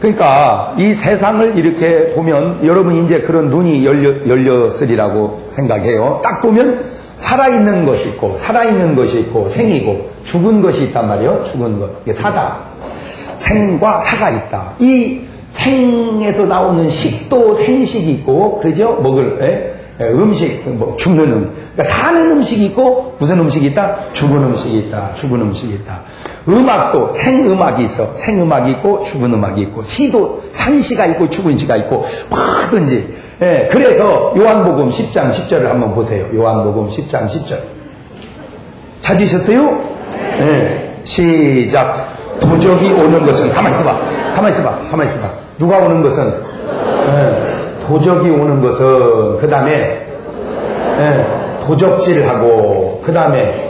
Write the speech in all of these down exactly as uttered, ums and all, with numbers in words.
그러니까 이 세상을 이렇게 보면 여러분 이제 그런 눈이 열려, 열렸으리라고 생각해요. 딱 보면 살아있는 것이 있고 살아있는 것이 있고 생이고 죽은 것이 있단 말이에요. 죽은 것. 이게 사다. 생과 사가 있다. 이 생에서 나오는 식도 생식이 있고 그러죠? 먹을 에? 음식, 뭐 죽는 음, 그러니까 사는 음식이 있고 무슨 음식이 있다? 죽은 음식이 있다. 죽은 음식이 있다. 음악도 생음악이 있어. 생음악이 있고 죽은 음악이 있고 시도 산시가 있고 죽은 시가 있고 뭐든지. 예, 그래서 요한복음 십 장 십 절을 한번 보세요. 요한복음 십 장 십 절 찾으셨어요? 예, 시작. 도적이 오는 것은 가만히 있어봐. 가만히 있어봐. 가만히 있어봐. 누가 오는 것은 예. 도적이 오는 것은 그 다음에 예, 도적질하고 그 다음에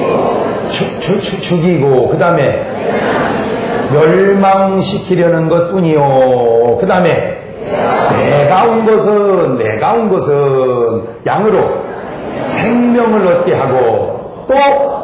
죽이고 그 다음에 멸망시키려는 것뿐이요. 그 다음에 내가 온 것은 내가 온 것은 양으로 생명을 얻게 하고 또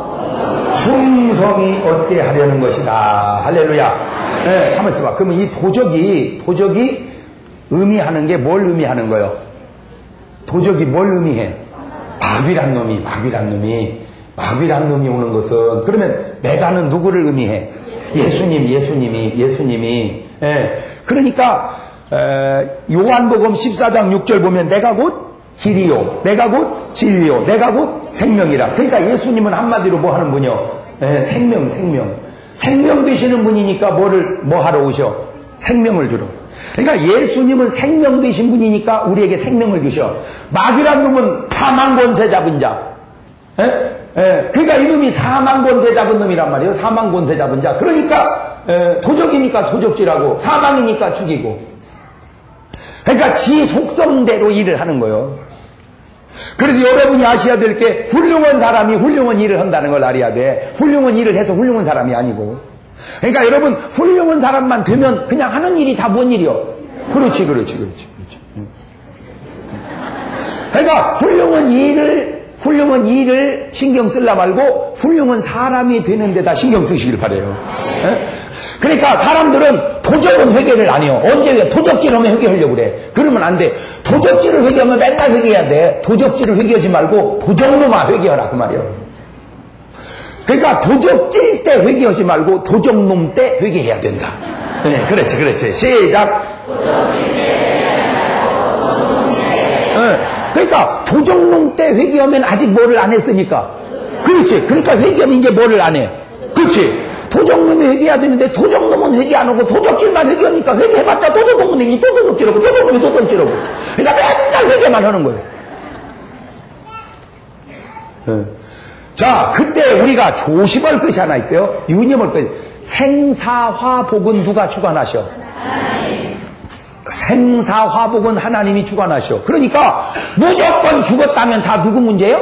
충성이 얻게 하려는 것이다. 할렐루야. 예, 가만히 있어봐. 그러면 이 도적이 도적이 의미하는 게 뭘 의미하는 거예요? 도적이 뭘 의미해? 마귀란 놈이, 마귀란 놈이, 마귀란 놈이 오는 것은, 그러면 내가는 누구를 의미해? 예수님, 예수님이, 예수님이. 예. 그러니까, 에, 요한복음 십사 장 육 절 보면 내가 곧 길이요, 내가 곧 진리요, 내가 곧 생명이라. 그러니까 예수님은 한마디로 뭐 하는 분이요? 예, 생명, 생명. 생명 되시는 분이니까 뭐를, 뭐 하러 오셔? 생명을 주러. 그러니까 예수님은 생명 되신 분이니까 우리에게 생명을 주셔. 마귀란 놈은 사망 권세 잡은 자. 에? 에, 그러니까 이놈이 사망 권세 잡은 놈이란 말이에요. 사망 권세 잡은 자. 그러니까 에, 도적이니까 도적질하고 사망이니까 죽이고. 그러니까 지 속성대로 일을 하는 거예요. 그래서 여러분이 아셔야 될 게 훌륭한 사람이 훌륭한 일을 한다는 걸 알아야 돼. 훌륭한 일을 해서 훌륭한 사람이 아니고. 그러니까 여러분 훌륭한 사람만 되면 그냥 하는 일이 다 뭔 일이요? 그렇지 그렇지 그렇지 그렇지. 그러니까 훌륭한 일을 훌륭한 일을 신경 쓰려 말고 훌륭한 사람이 되는 데다 신경 쓰시길 바래요. 에? 그러니까 사람들은 도적은 회개를 안 해요. 언제 도적질하면 회개하려고 그래. 그러면 안 돼. 도적질을 회개하면 맨날 회개해야 돼. 도적질을 회개하지 말고 도적놈아 회개하라 그 말이에요. 그러니까 도적질 때 회개하지 말고 도적놈 때 회개해야 된다. 네, 그렇지, 그렇지. 시작. 네, 그러니까 도적놈 때 회개하면 아직 뭐를 안 했으니까. 그렇지. 그러니까 회개하면 이제 뭐를 안 해. 그렇지. 도적놈이 회개해야 되는데 도적놈은 회개 안 하고 도적질만 회개하니까 회개해봤자 도적놈은 회개, 또 도적질하고 도적놈이 도적질하고. 그러니까 맨날 회개만 하는 거예요. 네. 자, 그때 우리가 조심할 것이 하나 있어요. 유념할 것이. 생사화복은 누가 주관하셔? 생사화복은 하나님이 주관하셔. 그러니까 무조건 죽었다면 다 누구 문제예요?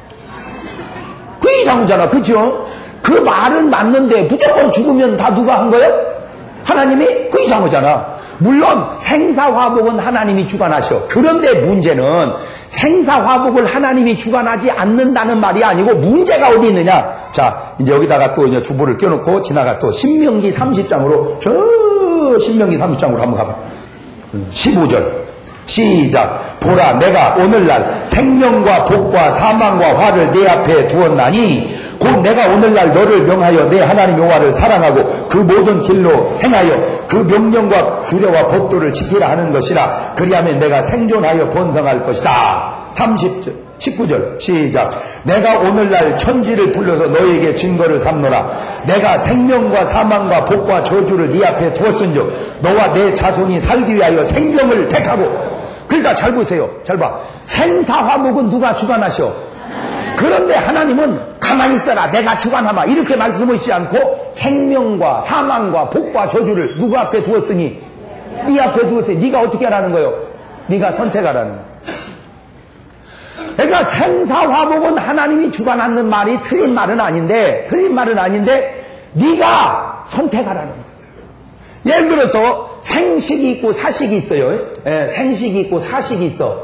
그 이상하잖아. 그죠? 그 말은 맞는데 무조건 죽으면 다 누가 한 거예요? 하나님이? 그 이상하잖아. 물론 생사화복은 하나님이 주관하셔. 그런데 문제는 생사화복을 하나님이 주관하지 않는다는 말이 아니고 문제가 어디 있느냐. 자, 이제 여기다가 또 이제 주보를 껴놓고 지나가 또 신명기 삼십 장으로 저 신명기 삼십 장으로 한번 가봐. 십오 절 시작. 보라, 내가 오늘날 생명과 복과 사망과 화를 내 앞에 두었나니 곧 내가 오늘날 너를 명하여 내 하나님 여호와를 사랑하고 그 모든 길로 행하여 그 명령과 규례와 법도를 지키라 하는 것이라. 그리하면 내가 생존하여 번성할 것이다. 삼십 절 십구 절 시작. 내가 오늘날 천지를 불러서 너에게 증거를 삼노라. 내가 생명과 사망과 복과 저주를 네 앞에 두었은즉 너와 내 자손이 살기 위하여 생명을 택하고. 그러니까 잘 보세요. 잘 봐. 생사화복은 누가 주관하셔? 그런데 하나님은 가만히 있어라, 내가 주관하마, 이렇게 말씀하시지 않고 생명과 사망과 복과 저주를 누구 앞에 두었으니 네 앞에 두었으니 네가 어떻게 하라는 거예요? 네가 선택하라는 거예요. 그러니까 생사화복은 하나님이 주관하는 말이 틀린 말은 아닌데 틀린 말은 아닌데 네가 선택하라는 거예요. 예를 들어서 생식이 있고 사식이 있어요. 예, 생식이 있고 사식이 있어.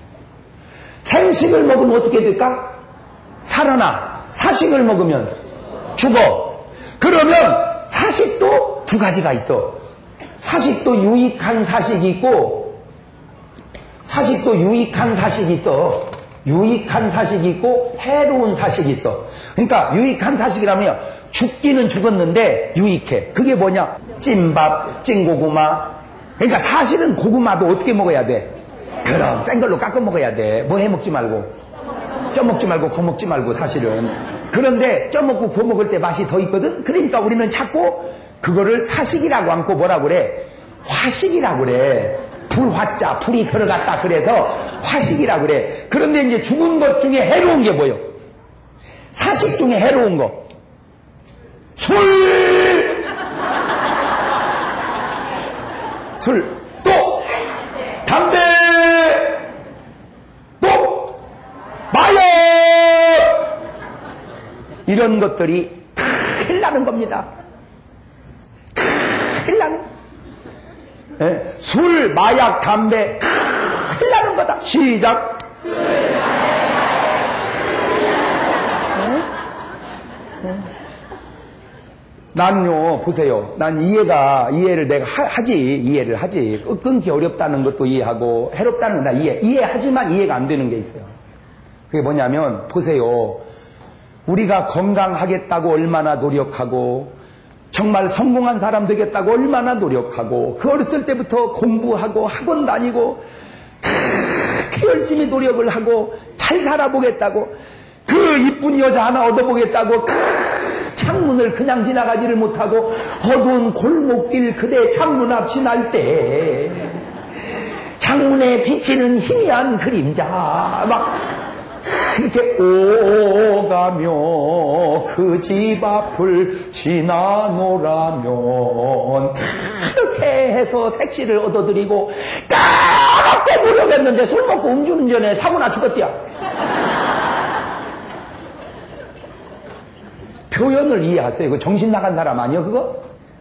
생식을 먹으면 어떻게 될까? 살아나. 사식을 먹으면 죽어. 그러면 사식도 두 가지가 있어. 사식도 유익한 사식이 있고, 사식도 유익한 사식이 있어. 유익한 사식이 있고, 해로운 사식이 있어. 그러니까, 유익한 사식이라면, 죽기는 죽었는데, 유익해. 그게 뭐냐? 찐밥, 찐고구마. 그러니까 사실은 고구마도 어떻게 먹어야 돼? 그럼, 센 걸로 깎아 먹어야 돼. 뭐 해 먹지 말고. 쪄 먹지 말고, 구워 먹지 말고, 사실은. 그런데, 쪄 먹고 구워 먹을 때 맛이 더 있거든? 그러니까 우리는 자꾸, 그거를 사식이라고 않고 뭐라고 그래? 화식이라고 그래. 불화자, 불이 들어갔다 그래서 화식이라고 그래. 그런데 이제 죽은 것 중에 해로운 게 뭐예요? 사식 중에 해로운 거. 술! 술. 또! 담배! 또! 마약! 이런 것들이 큰일 나는 겁니다. 큰일 나는 예? 술, 마약, 담배 큰일 나는 거다. 시작. 술, 마약, 예? 예? 난요, 보세요. 난 이해가, 이해를 내가 하, 하지, 이해를 하지. 끊기 어렵다는 것도 이해하고, 해롭다는 건 나 이해, 이해하지만 이해가 안 되는 게 있어요. 그게 뭐냐면, 보세요. 우리가 건강하겠다고 얼마나 노력하고, 정말 성공한 사람 되겠다고 얼마나 노력하고, 그 어렸을 때부터 공부하고 학원 다니고 그렇게 열심히 노력을 하고 잘 살아보겠다고, 그 이쁜 여자 하나 얻어보겠다고 그 창문을 그냥 지나가지를 못하고 어두운 골목길 그대 창문 앞 지날 때 창문에 비치는 희미한 그림자 막 이렇게 오가며 그 집 앞을 지나노라면 그렇게 해서 색시를 얻어들이고 까맣게 노력했는데 술 먹고 음주운전에 사고나 죽었디야. 표현을 이해하세요. 그 정신 나간 사람 아니야 그거?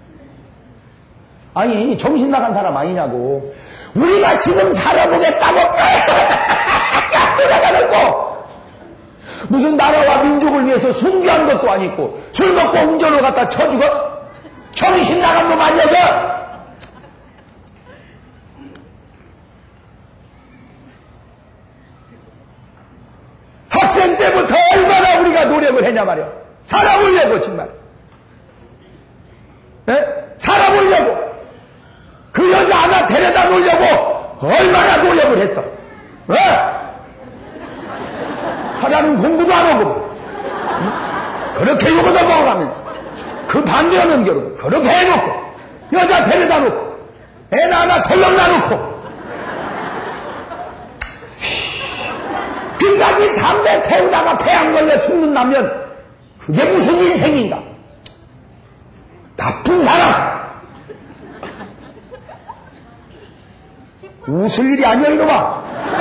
아니 정신 나간 사람 아니냐고. 우리가 지금 살아보겠다고 노력해놓고 무슨 나라와 민족을 위해서 순교한 것도 아니고 술 먹고 운전을 갖다 쳐주고 정신 나간 놈 아니야 그? 학생 때부터 얼마나 우리가 노력을 했냐 말이야. 살아보려고 정말. 네? 살아보려고. 그 여자 하나 데려다 놓으려고 얼마나 노력을 했어. 왜? 하나는 공부도 안 하고 응? 그렇게 욕을 먹어가면서 그 반대하는 겨루 그렇게 해놓고 여자 데려다 놓고 애 하나 덜렁 놔놓고 끝까지 담배 태우다가 폐암 걸려 죽는다면 그게 무슨 인생인가? 나쁜 사람. 웃을 일이 아니야 이놈아.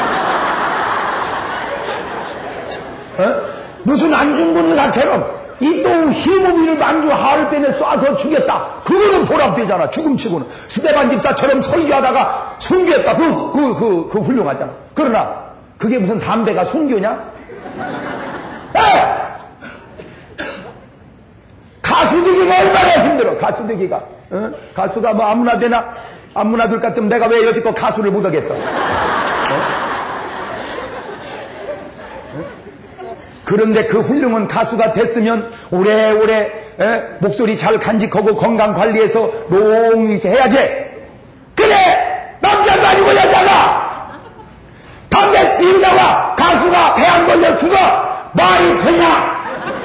어? 무슨 안중근의사처럼 이 또 희무비를 만주 하을 때에 쏴서 죽였다. 그거는 보람되잖아. 죽음치고는. 스테반 집사처럼 설교하다가 순교했다. 그, 그, 그, 그 훌륭하잖아. 그러나 그게 무슨 담배가 순교냐? 에! 가수 되기가 얼마나 힘들어. 가수 되기가. 어? 가수가 뭐 아무나 되나? 아무나 될 것 같으면 내가 왜 여지껏 가수를 못하겠어? 어? 그런데 그 훌륭한 가수가 됐으면 오래오래 에? 목소리 잘 간직하고 건강 관리해서 롱이 해야지. 그래! 남자가 아니고 여자가! 담배 피우다가 가수가 배 안 걸려 죽어! 말이 되냐?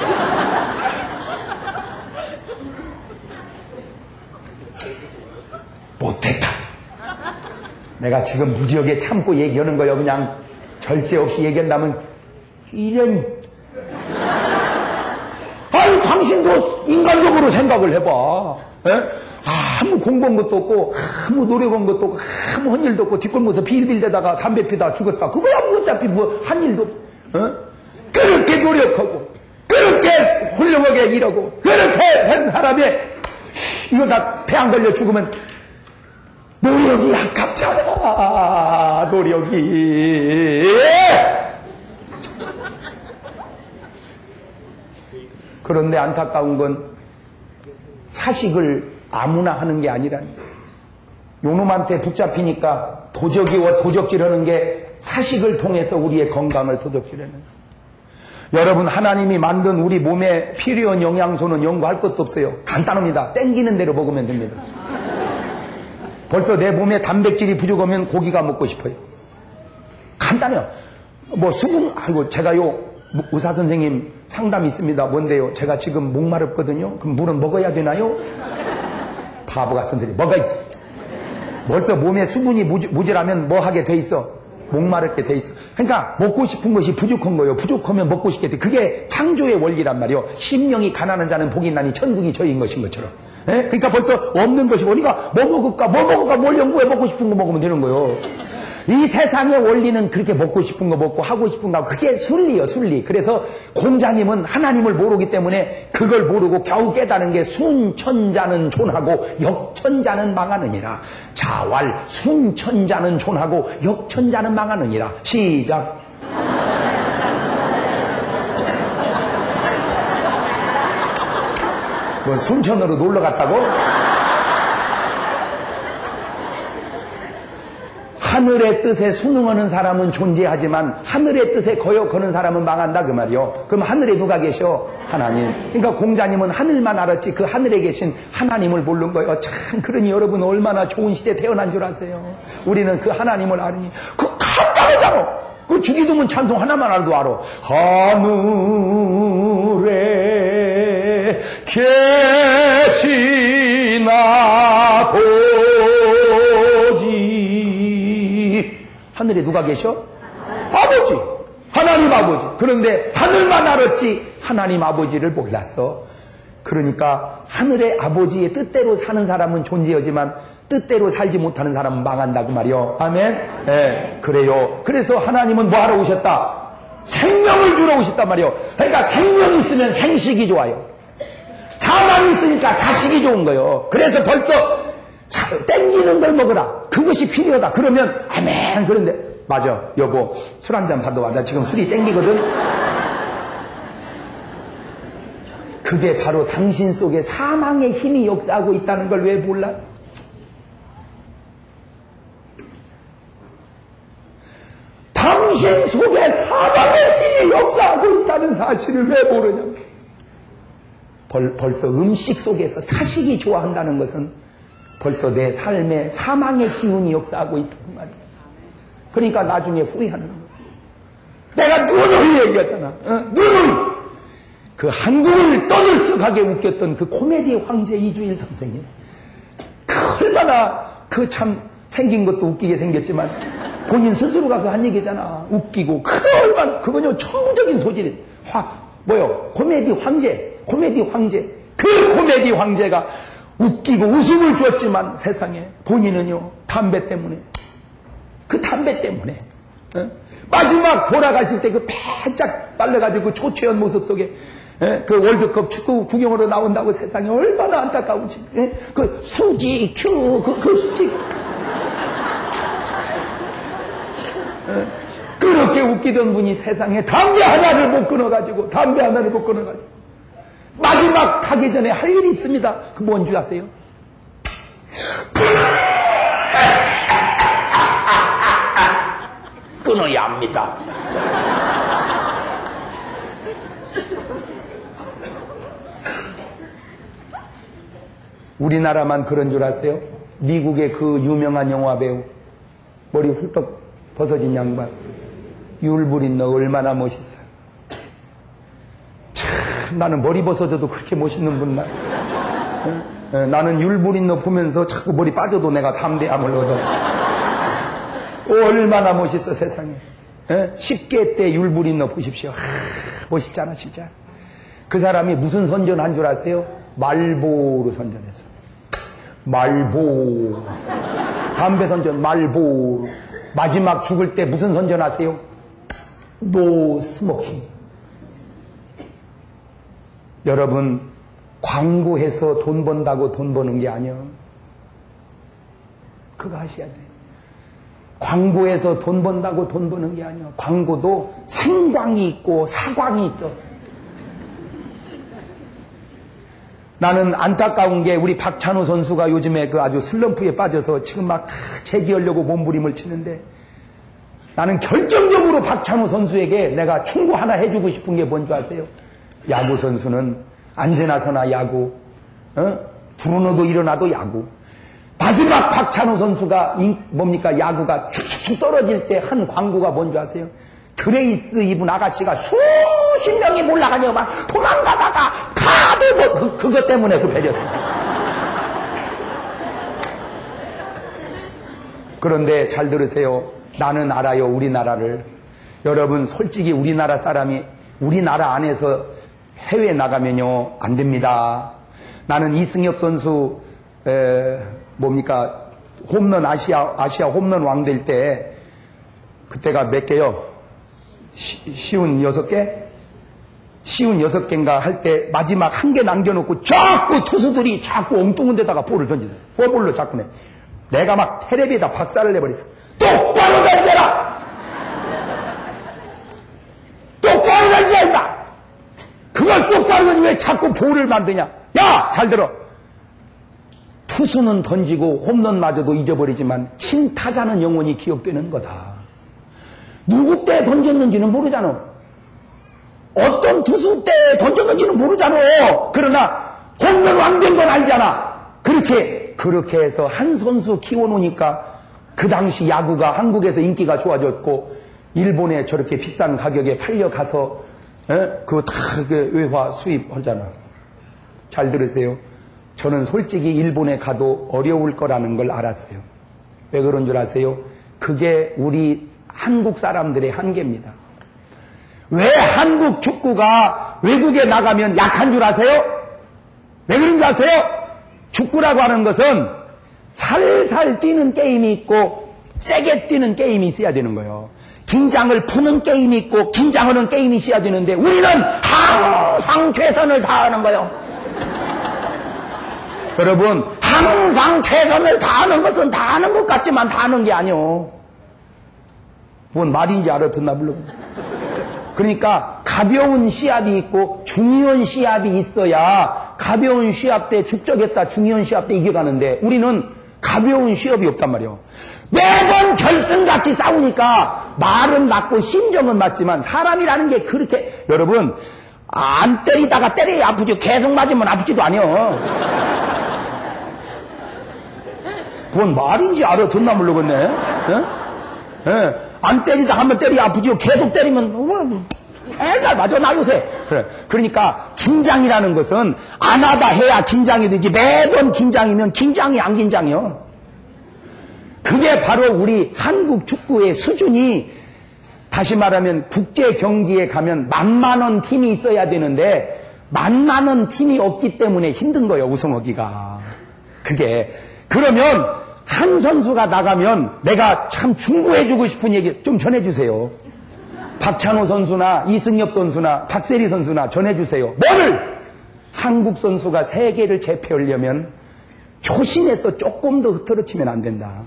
못했다. 내가 지금 무지하게 참고 얘기하는 거요. 그냥 절제 없이 얘기한다면 이런 아유 당신도 인간적으로 생각을 해봐. 에? 아무 공부한 것도 없고 아무 노력한 것도 없고 아무 한 일도 없고 뒷골목에서 빌빌대다가 담배 피다 죽었다. 그거야 뭐 어차피 뭐 한 일도 어? 그렇게 노력하고 그렇게 훌륭하게 일하고 그렇게 한 사람이 이거 다 폐 안 걸려 죽으면 노력이 아깝잖아. 노력이. 그런데 안타까운 건 사식을 아무나 하는 게 아니라니. 요놈한테 붙잡히니까 도적이와 도적질하는 게 사식을 통해서 우리의 건강을 도적질하는 거예요. 여러분, 하나님이 만든 우리 몸에 필요한 영양소는 연구할 것도 없어요. 간단합니다. 땡기는 대로 먹으면 됩니다. 벌써 내 몸에 단백질이 부족하면 고기가 먹고 싶어요. 간단해요. 뭐 수분, 아이고 제가요 의사 선생님 상담 있습니다. 뭔데요? 제가 지금 목마르거든요. 그럼 물은 먹어야 되나요? 바보 같은 소리. 먹어야. 벌써 몸에 수분이 모자라면 뭐 하게 돼 있어? 목마르게 돼 있어. 그러니까 먹고 싶은 것이 부족한 거예요. 부족하면 먹고 싶게 돼. 그게 창조의 원리란 말이에요. 심령이 가난한 자는 복이 나니 천국이 저인 것인 것처럼. 예? 그러니까 벌써 없는 것이 우리가 뭐 먹을까 뭐 먹을까 뭘 연구해 먹고 싶은 거 먹으면 되는 거예요. 이 세상의 원리는 그렇게 먹고 싶은 거 먹고 하고 싶은 거 그게 순리예요. 순리. 그래서 공자님은 하나님을 모르기 때문에 그걸 모르고 겨우 깨달은 게 순천자는 존하고 역천자는 망하느니라. 자왈 순천자는 존하고 역천자는 망하느니라. 시작. 뭐 순천으로 놀러 갔다고? 하늘의 뜻에 순응하는 사람은 존재하지만 하늘의 뜻에 거역하는 사람은 망한다 그 말이요. 그럼 하늘에 누가 계셔? 하나님. 그러니까 공자님은 하늘만 알았지 그 하늘에 계신 하나님을 모르는 거예요. 참 그러니 여러분 얼마나 좋은 시대에 태어난 줄 아세요? 우리는 그 하나님을 아느니 그 간단하잖아. 그 주기도문 찬송 하나만 알도 알아. 하늘에 계시나 보지. 하늘에 누가 계셔? 아버지. 하나님 아버지. 그런데 하늘만 알았지 하나님 아버지를 몰랐어. 그러니까 하늘의 아버지의 뜻대로 사는 사람은 존재하지만 뜻대로 살지 못하는 사람은 망한다 그 말이요. 아멘. 네, 그래요. 그래서 하나님은 뭐 하러 오셨다? 생명을 주러 오셨단 말이요. 그러니까 생명이 있으면 생식이 좋아요. 사망이 있으니까 사식이 좋은 거예요. 그래서 벌써 땡기는 걸 먹어라. 그것이 필요하다. 그러면 아멘. 그런데 맞아 여보 술 한잔 받아와. 나 지금 술이 땡기거든. 그게 바로 당신 속에 사망의 힘이 역사하고 있다는 걸 왜 몰라? 당신 속에 사망의 힘이 역사하고 있다는 사실을 왜 모르냐? 벌, 벌써 음식 속에서 사식이 좋아한다는 것은 벌써 내 삶에 사망의 기운이 역사하고 있다는 말이야. 그러니까 나중에 후회하는 거야. 내가 눈을 얘기하잖아. 어? 눈을! 그 한국을 떠들썩하게 웃겼던 그 코미디 황제 이주일 선생님. 그 얼마나 그 참 생긴 것도 웃기게 생겼지만 본인 스스로가 그 한 얘기잖아. 웃기고 그 얼마나 그건요 청적인 소질이. 화 뭐요? 코미디 황제. 코미디 황제. 그 코미디 황제가 웃기고 웃음을 주었지만 세상에 본인은요 담배 때문에 그 담배 때문에 어? 마지막 돌아가실 때 그 바짝 빨려가지고 그 초췌한 모습 속에 에? 그 월드컵 축구 구경으로 나온다고 세상에 얼마나 안타까운지. 에? 그 수지 큐 그, 그 수지 에? 그렇게 웃기던 분이 세상에 담배 하나를 못 끊어가지고 담배 하나를 못 끊어가지고 마지막 가기 전에 할 일이 있습니다. 그 뭔지 아세요? 끊어야 합니다. 우리나라만 그런 줄 아세요? 미국의 그 유명한 영화 배우 머리 훌떡 벗어진 양반 율브린 너 얼마나 멋있어요. 참 나는 머리 벗어져도 그렇게 멋있는 분 나. 응? 응, 나는 율브린 너 보면서 자꾸 머리 빠져도 내가 담대함을 얻어. 얼마나 멋있어 세상에. 응? 십 개 때 율브린 너 보십시오. 하, 멋있잖아 진짜. 그 사람이 무슨 선전한 줄 아세요? 말보로 선전했어. 말보. 담배 선전 말보. 마지막 죽을 때 무슨 선전하세요? 노 스모킹. 여러분 광고해서 돈 번다고 돈 버는 게 아니야. 그거 하셔야 돼. 광고해서 돈 번다고 돈 버는 게 아니야. 광고도 생광이 있고 사광이 있어. 나는 안타까운 게 우리 박찬호 선수가 요즘에 그 아주 슬럼프에 빠져서 지금 막 재기하려고 몸부림을 치는데, 나는 결정적으로 박찬호 선수에게 내가 충고 하나 해주고 싶은 게 뭔지 아세요? 야구 선수는 앉으나 서나 야구, 어? 불어넣어도 일어나도 야구. 마지막 박찬호 선수가 인, 뭡니까 야구가 축축 떨어질 때 한 광고가 뭔지 아세요? 드레이스 입은 아가씨가 수십 명이 몰라가냐고 막 도망가다가 카드 뭐 그, 그것 때문에 급해졌어요. 그런데 잘 들으세요. 나는 알아요, 우리나라를. 여러분, 솔직히 우리나라 사람이 우리나라 안에서 해외 나가면요 안 됩니다. 나는 이승엽 선수 에, 뭡니까 홈런 아시아 아시아 홈런 왕 될 때 그때가 몇 개요? 시, 쉬운 여섯 개? 쉬운 여섯 개인가 할 때 마지막 한 개 남겨놓고 자꾸 투수들이 자꾸 엉뚱한 데다가 볼을 던지세요. 포볼로 자꾸 내. 내가 막 테레비에다 박살을 내버렸어. 똑바로 던져라! 똑바로 던져야 한다! 그걸 똑바로 던지면 왜 자꾸 볼을 만드냐? 야! 잘 들어! 투수는 던지고 홈런 맞아도 잊어버리지만 친타자는 영원히 기억되는 거다. 누구 때 던졌는지는 모르잖아. 어떤 투수 때 던졌는지는 모르잖아. 그러나 홈런 왕된 건 알잖아. 그렇지. 그렇게 해서 한 선수 키워놓으니까 그 당시 야구가 한국에서 인기가 좋아졌고 일본에 저렇게 비싼 가격에 팔려가서 그거 다 외화 수입하잖아. 잘 들으세요. 저는 솔직히 일본에 가도 어려울 거라는 걸 알았어요. 왜 그런 줄 아세요? 그게 우리 한국 사람들의 한계입니다. 왜 한국 축구가 외국에 나가면 약한 줄 아세요? 왜 그런 줄 아세요? 축구라고 하는 것은 살살 뛰는 게임이 있고 세게 뛰는 게임이 있어야 되는 거예요. 긴장을 푸는 게임이 있고 긴장하는 게임이 있어야 되는데 우리는 항상 최선을 다하는 거예요. 여러분, 항상 최선을 다하는 것은 다하는 것 같지만 다하는 게 아니요. 뭔 말인지 알아듣나 물론. 그러니까 가벼운 시합이 있고 중요한 시합이 있어야 가벼운 시합 때 축적했다 중요한 시합 때 이겨가는데 우리는 가벼운 시합이 없단 말이에요. 매번 결승같이 싸우니까 말은 맞고 심정은 맞지만 사람이라는 게 그렇게 여러분 안 때리다가 때려야 아프죠. 계속 맞으면 아프지도 아니요. 뭔 말인지 알아듣나 모르겠네. 예? 예. 안 때리다 한번 때려야 아프죠. 계속 때리면 맨날 맞아 나 요새. 그래. 그러니까 긴장이라는 것은 안 하다 해야 긴장이 되지 매번 긴장이면 긴장이 안 긴장이요. 그게 바로 우리 한국 축구의 수준이 다시 말하면 국제 경기에 가면 만만한 팀이 있어야 되는데 만만한 팀이 없기 때문에 힘든 거예요. 우승하기가. 그게 그러면 한 선수가 나가면 내가 참 충고해주고 싶은 얘기 좀 전해주세요. 박찬호 선수나 이승엽 선수나 박세리 선수나 전해주세요. 뭐를? 한국 선수가 세계를 제패하려면 초심에서 조금 더 흐트러치면 안 된다.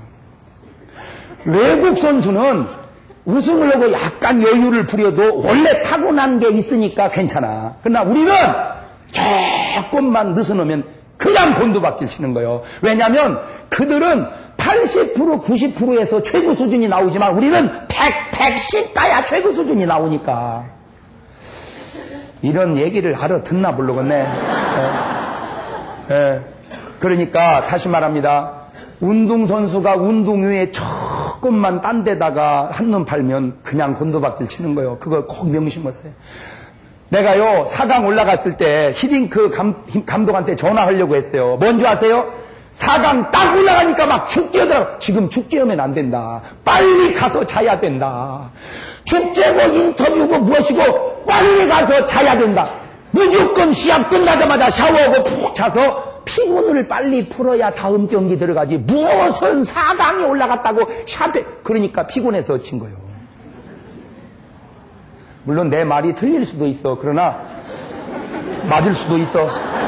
외국 선수는 우승을 하고 약간 여유를 부려도 원래 타고난 게 있으니까 괜찮아. 그러나 우리는 조금만 느슨하면 그냥 곤두박질 치는 거예요. 왜냐하면 그들은 팔십 퍼센트 구십 퍼센트에서 최고 수준이 나오지만 우리는 백, 백십 가야 최고 수준이 나오니까. 이런 얘기를 알아듣나 모르겠네. 예. 예. 그러니까 다시 말합니다. 운동선수가 운동 후에 조금만 딴 데다가 한눈 팔면 그냥 곤두박질 치는 거예요. 그걸 꼭 명심하세요. 내가요 사 강 올라갔을 때 히딩크 감, 감독한테 전화하려고 했어요. 뭔지 아세요? 사 강 딱 올라가니까 막 축제더라고. 지금 축제하면 안 된다. 빨리 가서 자야 된다. 축제고 인터뷰고 무엇이고 빨리 가서 자야 된다. 무조건 시합 끝나자마자 샤워하고 푹 자서 피곤을 빨리 풀어야 다음 경기 들어가지. 무엇은 사 강이 올라갔다고 샤페. 그러니까 피곤해서 진 거예요. 물론 내 말이 틀릴 수도 있어. 그러나 맞을 수도 있어.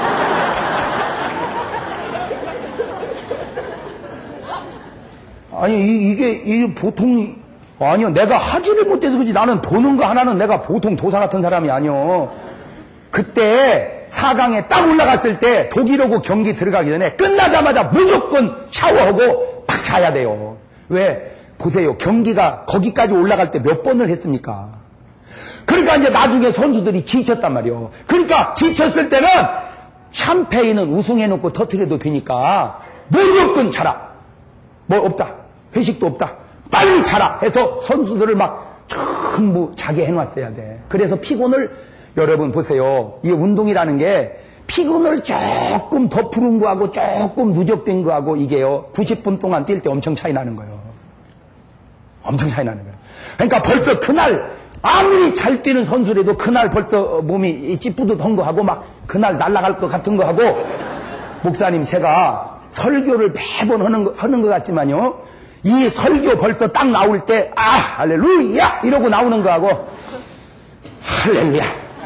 아니 이, 이게 이게 보통 아니요. 내가 하지를 못해서 그렇지 나는 보는 거 하나는 내가 보통 도사 같은 사람이 아니요. 그때 사 강에 딱 올라갔을 때 독일하고 경기 들어가기 전에 끝나자마자 무조건 샤워하고 팍 자야 돼요. 왜? 보세요. 경기가 거기까지 올라갈 때 몇 번을 했습니까? 그러니까 이제 나중에 선수들이 지쳤단 말이에요. 그러니까 지쳤을 때는 샴페인은 우승해놓고 터트려도 되니까 무조건 자라. 뭐 없다. 회식도 없다. 빨리 자라 해서 선수들을 막 전부 자게 해놨어야 돼. 그래서 피곤을 여러분 보세요. 이 운동이라는 게 피곤을 조금 더 푸른 거하고 조금 누적된 거하고 이게요. 구십 분 동안 뛸 때 엄청 차이 나는 거예요. 엄청 차이 나는 거예요. 그러니까 벌써 그날 아무리 잘 뛰는 선수라도 그날 벌써 몸이 찌뿌듯한 거 하고 막 그날 날아갈 것 같은 거 하고 목사님 제가 설교를 매번 하는 거, 하는 것 같지만요. 이 설교 벌써 딱 나올 때 아 할렐루야 이러고 나오는 거하고 할렐루야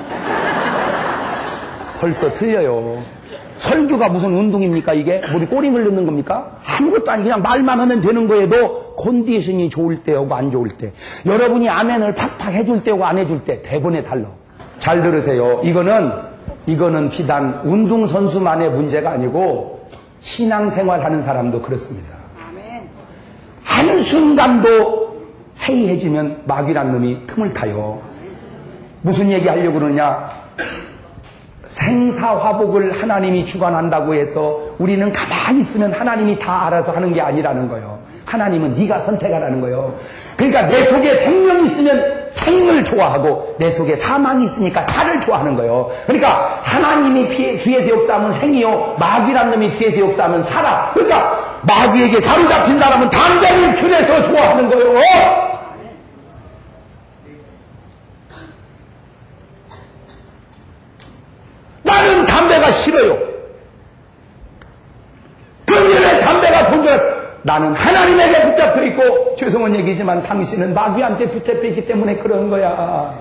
벌써 틀려요. 설교가 무슨 운동입니까 이게? 우리 꼬링을 넣는 겁니까? 아무것도 아니 그냥 말만 하면 되는 거에도 컨디션이 좋을 때하고 안 좋을 때 여러분이 아멘을 팍팍 해줄 때하고 안 해줄 때 대본에 달라. 잘 들으세요. 이거는 이거는 비단 운동선수만의 문제가 아니고 신앙생활하는 사람도 그렇습니다. 한순간도 해이해지면 마귀란 놈이 틈을 타요. 무슨 얘기 하려고 그러냐? 생사화복을 하나님이 주관한다고 해서 우리는 가만히 있으면 하나님이 다 알아서 하는 게 아니라는 거예요. 하나님은 네가 선택하라는 거예요. 그러니까 내 속에 생명이 있으면 생을 좋아하고 내 속에 사망이 있으니까 사를 좋아하는 거예요. 그러니까 하나님이 뒤에서 역사하면 생이요 마귀란 놈이 뒤에서 역사하면 사라. 그러니까 마귀에게 사로잡힌 사람은 담배를 그래서 좋아하는 거예요. 나는 담배가 싫어요. 그런데 담배가 본전 나는 하나님에게 붙잡혀 있고 죄송한 얘기지만 당신은 마귀한테 붙잡혀 있기 때문에 그런 거야.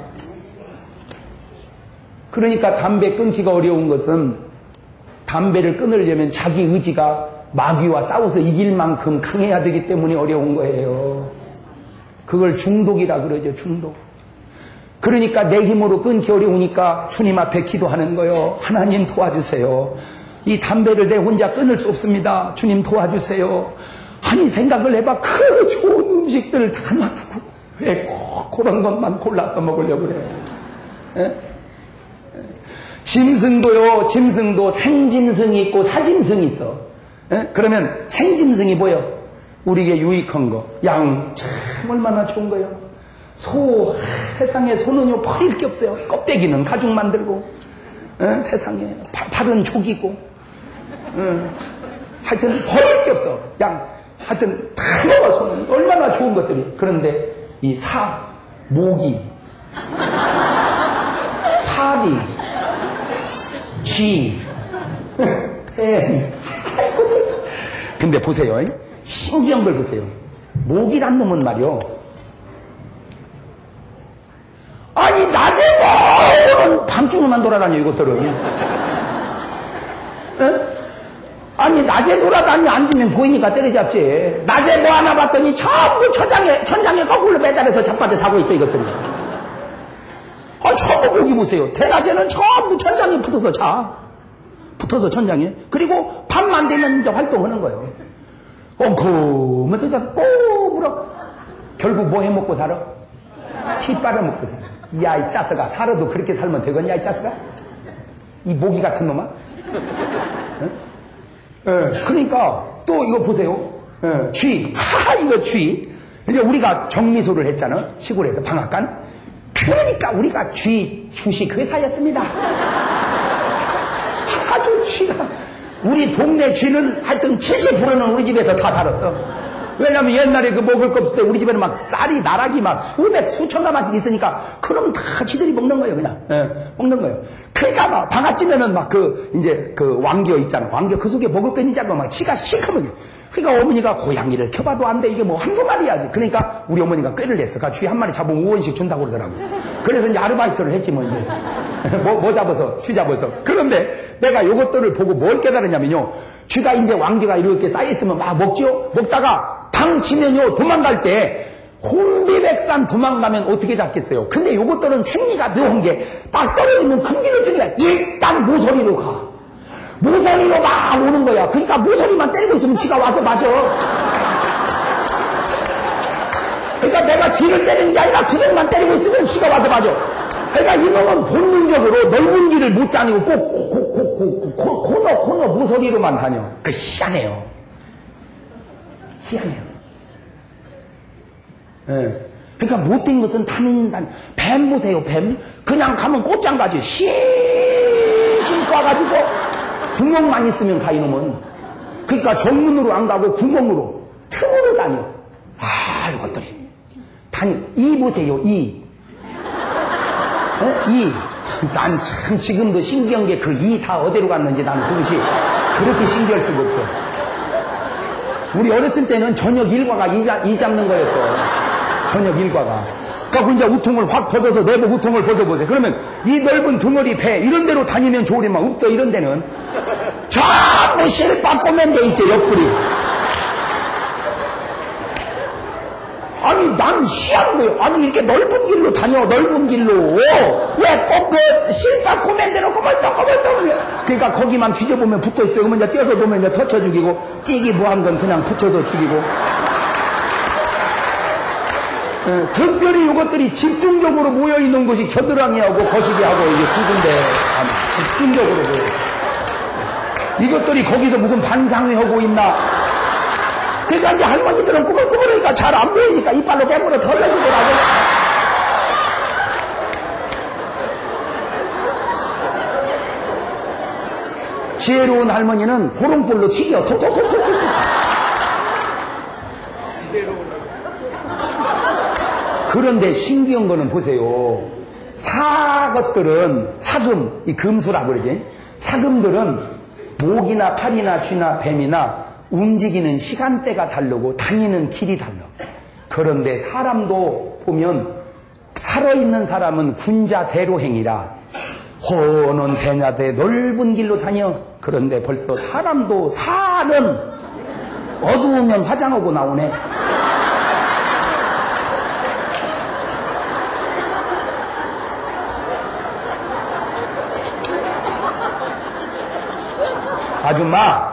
그러니까 담배 끊기가 어려운 것은 담배를 끊으려면 자기 의지가 마귀와 싸워서 이길 만큼 강해야 되기 때문에 어려운 거예요. 그걸 중독이라 그러죠. 중독. 그러니까 내 힘으로 끊기 어려우니까 주님 앞에 기도하는 거예요. 하나님 도와주세요. 이 담배를 내 혼자 끊을 수 없습니다. 주님 도와주세요. 아니 생각을 해봐. 그 좋은 음식들을 다 놔두고 왜 꼭 그런 것만 골라서 먹으려고 그래. 에? 짐승도요. 짐승도 생짐승이 있고 사짐승이 있어. 에? 그러면 생짐승이 뭐예요? 우리에게 유익한 거. 양 참 얼마나 좋은 거예요. 소, 세상에 소는요, 버릴 게 없어요. 껍데기는 가죽 만들고, 어, 세상에, 파, 팔은 족이고, 어, 하여튼 버릴 게 없어. 양, 하여튼 다 먹어, 소는. 얼마나 좋은 것들이. 그런데 이 사, 모기, 파리, 쥐, 뱀. 근데 보세요. 신기한 걸 보세요. 모기란 놈은 말이요. 아니 낮에 뭐 밤중에만 돌아다녀 이것들은. 에? 아니 낮에 돌아다니 앉으면 보이니까 때려잡지. 낮에 뭐 하나 봤더니 전부 천장에 천장에 거꾸로 매달려서 자빠져 자고 있어 이것들이. 아 전부 여기 보세요. 대낮에는 전부 천장에 붙어서 자. 붙어서 천장에. 그리고 밤만 되면 이제 활동하는 거예요. 엉큼해서 이제 꼬부러. 결국 뭐 해먹고 살아? 피 빨아먹고 살아. 야, 이 짜스가. 살아도 그렇게 살면 되겠냐, 이 짜스가? 이 모기 같은 놈아? 응? 예, 그러니까, 또 이거 보세요. 예, 쥐. 하하, 이거 쥐. 이제 우리가 정미소를 했잖아. 시골에서 방앗간. 그러니까 우리가 쥐 주식회사였습니다. 아주 쥐가. 우리 동네 쥐는 하여튼 칠십 퍼센트는 우리 집에서 다 살았어. 왜냐면 옛날에 그 먹을 거 없을 때 우리 집에는 막 쌀이 나락이 막 수백 수천 가마씩 있으니까 그럼 다 쥐들이 먹는 거예요 그냥. 예, 먹는 거예요. 그러니까 막 방앗집에는 막 그 이제 그 왕겨 있잖아. 왕겨 그 속에 먹을 거 있는지 알고 막 쥐가 시커멓게. 그러니까 어머니가 고양이를 켜봐도 안 돼. 이게 뭐 한두 마리야지. 그러니까 우리 어머니가 꾀를 냈어. 그 쥐 한 마리 잡으면 오 원씩 준다고 그러더라고. 그래서 이제 아르바이트를 했지 뭐 이제. 뭐, 뭐 잡아서 쥐 잡아서. 그런데 내가 요것들을 보고 뭘 깨달았냐면요. 쥐가 이제 왕겨가 이렇게 쌓여있으면 막 먹죠. 먹다가 당 치면요 도망갈 때 혼비백산 도망가면 어떻게 잡겠어요? 근데 요것들은 생리가 묘한 게 딱 떨어지면 큰 길을 뜨니까 일단 모서리로 가. 모서리로 막 오는 거야. 그러니까 모서리만 때리고 있으면 지가 와서 맞아. 그러니까 내가 지를 때리는 게 아니라 구석만 때리고 있으면 지가 와서 맞아. 그러니까 이놈은 본능적으로 넓은 길을 못 다니고 꼭 코, 코, 코, 코, 코, 코너 코너 모서리로만 다녀. 그 희한해요. 희한해요. 예. 그러니까 못된 것은 다닌다. 뱀 보세요, 뱀. 그냥 가면 꽃장 가지. 실실 꽈가지고 구멍만 있으면 가, 이놈은. 그러니까 정문으로 안 가고 구멍으로, 틈으로 다녀. 아, 이것들이. 다니, 이 보세요, 이. 어? 이. 난 참 지금도 신기한 게 그 이 다 어디로 갔는지 나는 그것이 그렇게 신기할 수가 없어. 우리 어렸을 때는 저녁 일과가 이, 이 잡는 거였어. 저녁 일과가. 그러니까 이제 우통을 확 벗어서 내부 우통을 벗어보세요. 그러면 이 넓은 덩어리 배 이런 데로 다니면 좋으리만 없어. 이런 데는 전부 실밥 꼬맨 데 있죠. 옆구리. 아니 난 희한 거예요. 아니 이렇게 넓은 길로 다녀. 넓은 길로 왜 꼭 그 실밥 꼬맨 데로 꼬물떡꼬물떡. 그러니까 거기만 뒤져보면 붙어있어요. 그러면 이제 뛰어서 보면 이제 터쳐 죽이고 뛰기 뭐한 건 그냥 붙여서 죽이고. 예, 특별히 이것들이 집중적으로 모여있는 것이 겨드랑이하고 거시기하고 이게 두 군데 집중적으로 모여. 이것들이 거기서 무슨 반상회 하고 있나. 그러니까 이제 할머니들은 꾸물꾸물하니까 잘 안 보이니까 이빨로 깨물어 덜러지더라고. 지혜로운 할머니는 호롱불로 튀겨 톡톡톡톡. 그런데 신기한 거는 보세요. 사 것들은 사금, 이 금수라 그러지. 사금들은 목이나 팔이나 쥐나 뱀이나 움직이는 시간대가 다르고 다니는 길이 달라. 그런데 사람도 보면 살아있는 사람은 군자대로행이라 호는 대냐대 넓은 길로 다녀. 그런데 벌써 사람도 살은 어두우면 화장하고 나오네. 아줌마!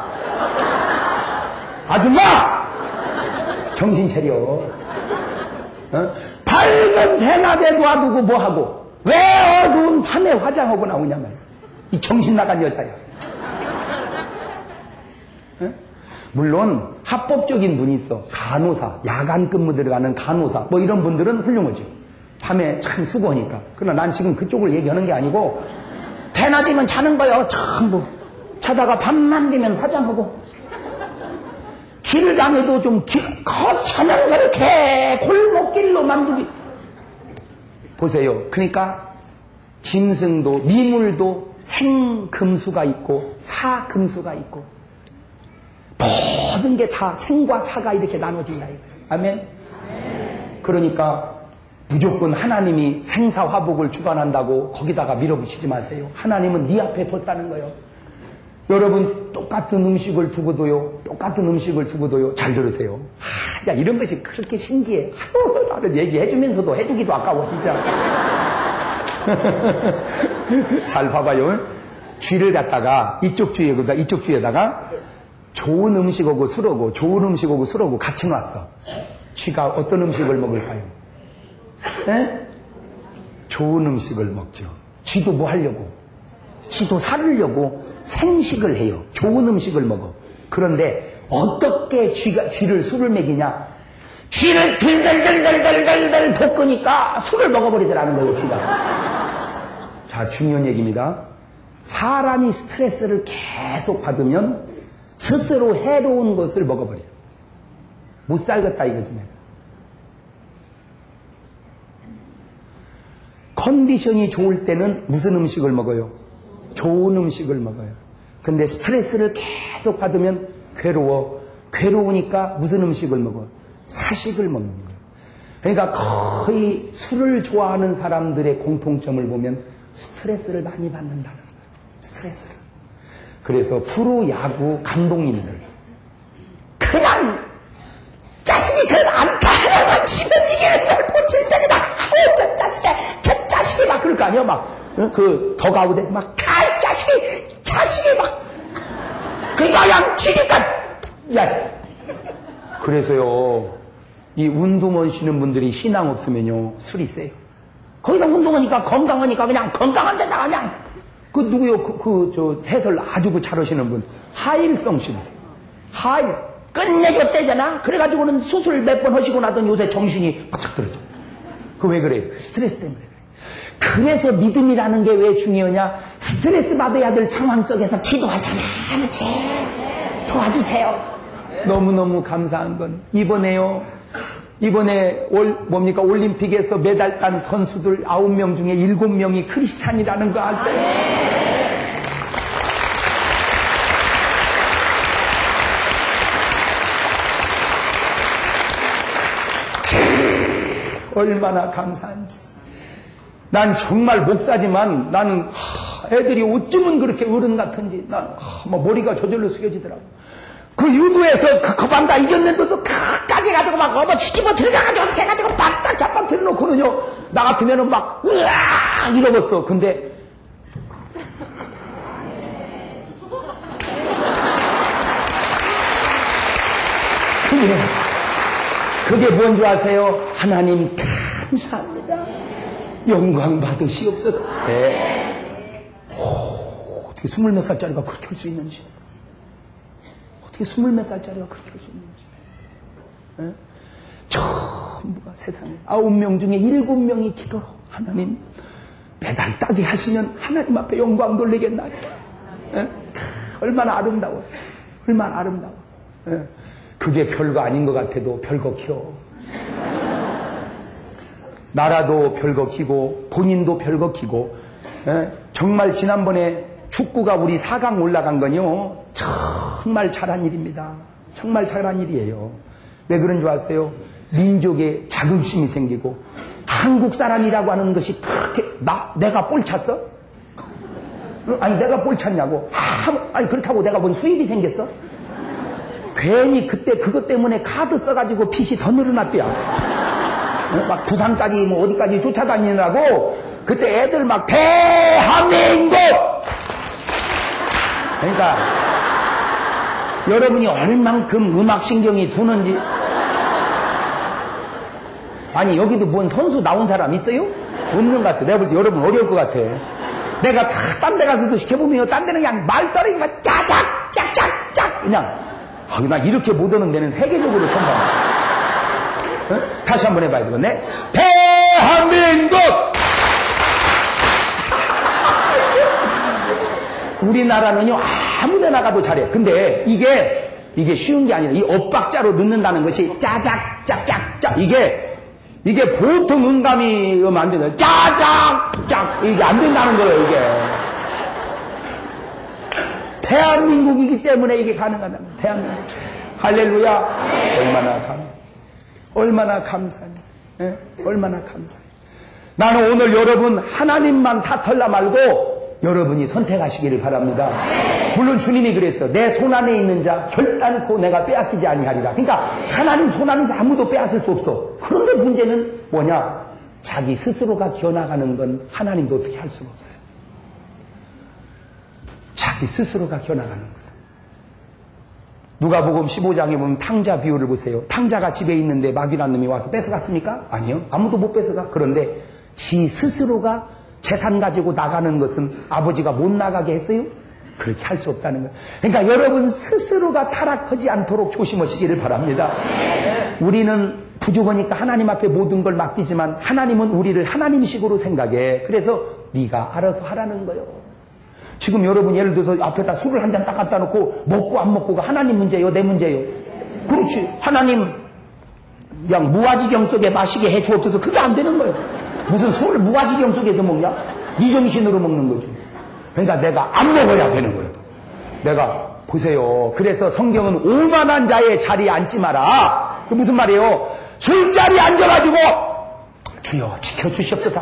아줌마! 정신 차려. 어? 밝은 대낮에 놔두고 뭐하고 왜 어두운 밤에 화장하고 나오냐 말이야. 이 정신 나간 여자야. 어? 물론 합법적인 분이 있어. 간호사, 야간 근무 들어가는 간호사 뭐 이런 분들은 훌륭하죠. 밤에 참 수고하니까. 그러나 난 지금 그쪽을 얘기하는 게 아니고 대낮이면 자는 거요. 전부. 자다가 밤만 되면 화장하고 길을 다녀도 좀 거서는 그렇게 골목길로 만두기. 보세요. 그러니까 짐승도 미물도 생금수가 있고 사금수가 있고 모든 게 다 생과 사가 이렇게 나눠진다. 아멘. 그러니까 무조건 하나님이 생사화복을 주관한다고 거기다가 밀어붙이지 마세요. 하나님은 네 앞에 뒀다는 거예요. 여러분 똑같은 음식을 두고도요. 똑같은 음식을 두고도요. 잘 들으세요. 아, 야 이런 것이 그렇게 신기해. 아유, 나를 얘기해주면서도 해주기도 아까워 진짜. 잘 봐봐요. 쥐를 갖다가 이쪽 쥐에다가 이쪽 쥐에다가 좋은 음식하고 술하고 좋은 음식하고 술하고 같이 놨어. 쥐가 어떤 음식을 먹을까요? 에? 좋은 음식을 먹죠. 쥐도 뭐 하려고? 쥐도 살으려고 생식을 해요. 좋은 음식을 먹어. 그런데 어떻게 쥐가, 쥐를 술을 먹이냐? 쥐를 들들들들들들 볶으니까 술을 먹어버리더라는 거예요, 쥐가. 자, 중요한 얘기입니다. 사람이 스트레스를 계속 받으면 스스로 해로운 것을 먹어버려요. 못 살겠다 이거지. 컨디션이 좋을 때는 무슨 음식을 먹어요? 좋은 음식을 먹어요. 근데 스트레스를 계속 받으면 괴로워. 괴로우니까 무슨 음식을 먹어? 사식을 먹는 거예요. 그러니까 거의 술을 좋아하는 사람들의 공통점을 보면 스트레스를 많이 받는다는 거예요. 스트레스를. 그래서 프로 야구 감독님들 그냥 자식이 그 안타 하나만 치면 이기는 걸 고칠 때다. 아우, 저 자식이, 저 자식이 막 그럴 거 아니야. 막, 어? 그, 덕아우대 막, 아, 자식이, 자식이 막, 그니까, 양 치니까, 야. 그래서요, 이 운동원 쉬는 분들이 신앙 없으면요, 술이 세요. 거기다 운동하니까 건강하니까 그냥 건강한 데다 그냥, 그 누구요, 그, 그, 저, 해설 아주 그 잘 하시는 분, 하일성 씨세요. 하일. 끝내줬대잖아. 그래가지고는 수술 몇 번 하시고 나더니 요새 정신이 바짝 들어져. 그 왜 그래? 스트레스 때문에 그래. 그래서 믿음이라는 게 왜 중요하냐? 스트레스 받아야 될 상황 속에서 기도하잖아. 그렇지? 도와주세요. 너무너무 감사한 건 이번에요. 이번에 올, 뭡니까? 올림픽에서 메달 딴 선수들 아홉 명 중에 일곱 명이 크리스찬이라는 거 아세요? 얼마나 감사한지. 난 정말 목사지만 나는 하, 애들이 어쩌면 그렇게 어른 같은지 난 하, 뭐 머리가 저절로 숙여지더라고. 그 유도에서 그 거반 다 이겼는데도 끝까지 가지고 막 어머 뒤집어 들어가가지고 세가지고 바짝 잡아 들어놓고는요 나 같으면은 막 으악 이러겠어. 근데 그게 그게 뭔지 아세요? 하나님 감사합니다. 영광 받으시옵소서. 네. 오, 어떻게 스물 몇 살짜리가 그렇게 할 수 있는지. 어떻게 스물 몇 살짜리가 그렇게 할 수 있는지. 네? 전부가 세상에 아홉 명 중에 일곱 명이 기도로 하나님 매달 따게 하시면 하나님 앞에 영광 돌리겠나요? 네? 얼마나 아름다워요. 얼마나 아름다워. 네? 그게 별거 아닌 것 같아도 별거 키워. 나라도 별거 키고 본인도 별거 키고. 에? 정말 지난번에 축구가 우리 사 강 올라간 건요 정말 잘한 일입니다. 정말 잘한 일이에요. 왜 그런 줄 아세요? 민족에 자긍심이 생기고 한국 사람이라고 하는 것이 그렇게 나 내가 볼 찼어? 아니 내가 볼 찼냐고. 아니 그렇다고 내가 뭔 수입이 생겼어? 괜히 그때 그것 때문에 카드 써가지고 빚이 더 늘어났대요. 막 부산까지 뭐 어디까지 쫓아다니느라고 그때 애들 막 대한민국! 그러니까 여러분이 얼만큼 음악신경이 두는지. 아니 여기도 뭔 선수 나온 사람 있어요? 없는 것 같아. 내가 볼 때 여러분 어려울 것 같아. 내가 다 딴 데 가서도 시켜보면 딴 데는 그냥 말떨어지면 짜작 짝짝 짝 그냥 아, 나 이렇게 못 오는 데는 세계적으로 처음 봐. 어? 다시 한번 해봐야 되겠네. 대한민국! 우리나라는요, 아무 데 나가도 잘해. 근데 이게, 이게 쉬운 게 아니라 이 엇박자로 넣는다는 것이 짜작, 짝짝, 짝. 이게, 이게 보통 음감이 음 안 되죠. 짜작, 짝. 이게 안 된다는 거예요, 이게. 대한민국이기 때문에 이게 가능하다. 대한민국. 할렐루야. 네. 얼마나 감사해. 얼마나 감사해. 네? 얼마나 감사해. 나는 오늘 여러분 하나님만 탓하려 말고 여러분이 선택하시기를 바랍니다. 네. 물론 주님이 그랬어. 내 손안에 있는 자 결단코 내가 빼앗기지 아니하리라. 그러니까 하나님 손안에서 아무도 빼앗을 수 없어. 그런데 문제는 뭐냐? 자기 스스로가 기어나가는 건 하나님도 어떻게 할 수가 없어요. 자기 스스로가 겨나가는 것은. 누가복음 십오 장에 보면 탕자 비유를 보세요. 탕자가 집에 있는데 마귀란 놈이 와서 뺏어갔습니까? 아니요. 아무도 못 뺏어가. 그런데 지 스스로가 재산 가지고 나가는 것은 아버지가 못 나가게 했어요? 그렇게 할 수 없다는 거예요. 그러니까 여러분 스스로가 타락하지 않도록 조심하시기를 바랍니다. 우리는 부족하니까 하나님 앞에 모든 걸 맡기지만 하나님은 우리를 하나님식으로 생각해. 그래서 네가 알아서 하라는 거예요. 지금 여러분 예를 들어서 앞에다 술을 한 잔 딱 갖다 놓고 먹고 안 먹고가 하나님 문제예요? 내 문제예요? 그렇지. 하나님 그냥 무아지경 속에 마시게 해 주옵소서. 그게 안 되는 거예요. 무슨 술을 무아지경 속에서 먹냐? 이 정신으로 먹는 거지. 그러니까 내가 안 먹어야 되는 거예요. 내가 보세요. 그래서 성경은 오만한 자의 자리에 앉지 마라. 그 무슨 말이에요? 술자리에 앉아가지고 주여 지켜주시옵소서.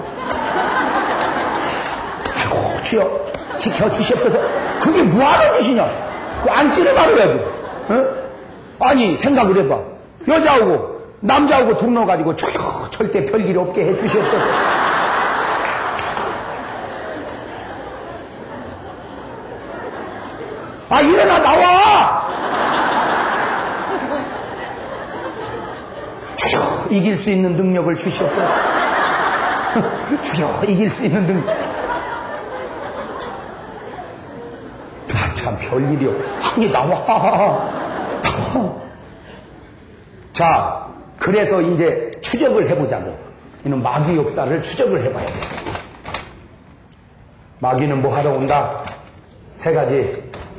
아이고 주여 지켜주시옵소서. 그게 뭐하는 짓이냐? 그 앉지를 말아야지. 어? 아니 생각을 해봐. 여자하고 남자하고 둥 넣어가지고 조용 절대 별일 없게 해주셨어. 아, 일어나, 나와! 주여, 이길 수 있는 능력을 주시옵소서. 주여, 이길 수 있는 능력. 아, 참, 별일이요. 아니, 나와. 나와. 자, 그래서 이제 추적을 해보자고. 이는 마귀 역사를 추적을 해봐야 돼. 마귀는 뭐 하러 온다? 세 가지.